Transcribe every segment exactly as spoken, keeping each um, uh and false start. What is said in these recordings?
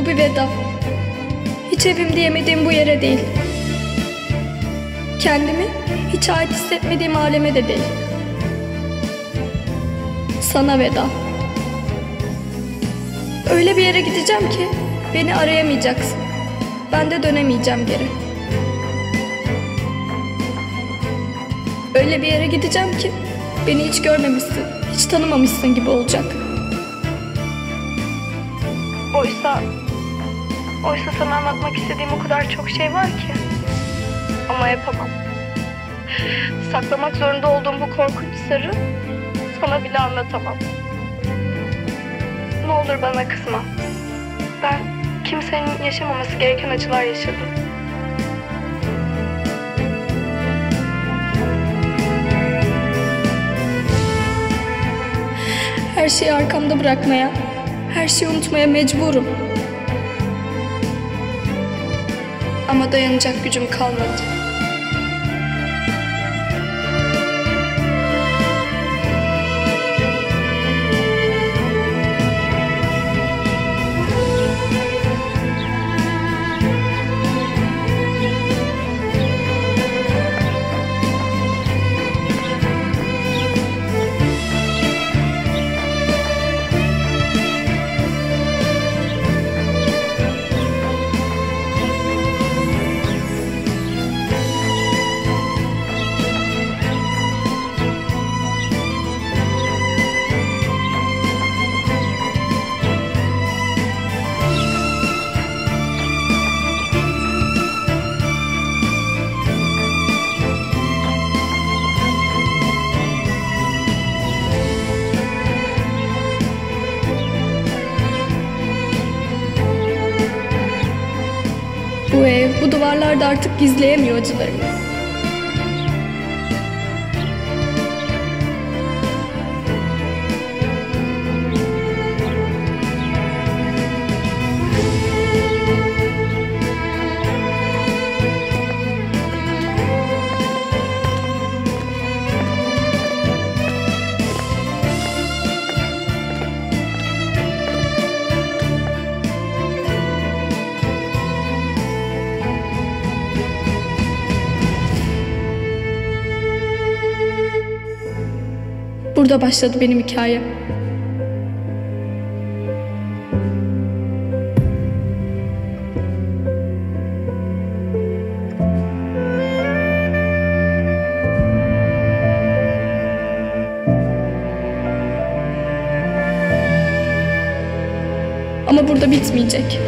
Bu bir veda. Hiç evim diyemediğim bu yere değil. Kendimi hiç ait hissetmediğim aleme de değil. Sana veda. Öyle bir yere gideceğim ki beni arayamayacaksın. Ben de dönemeyeceğim geri. Öyle bir yere gideceğim ki beni hiç görmemişsin, hiç tanımamışsın gibi olacak. Oysa, oysa sana anlatmak istediğim o kadar çok şey var ki. Ama yapamam. Saklamak zorunda olduğum bu korkunç sırrı sana bile anlatamam. Ne olur bana kızma. Ben kimsenin yaşamaması gereken acılar yaşadım. Her şeyi arkamda bırakmaya, her şeyi unutmaya mecburum. Ama dayanacak gücüm kalmadı. Bu ev, bu duvarlar da artık gizleyemiyor acılarımı. Burada başladı benim hikayem. Ama burada bitmeyecek.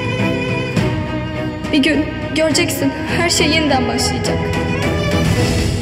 Bir gün göreceksin, her şey yeniden başlayacak.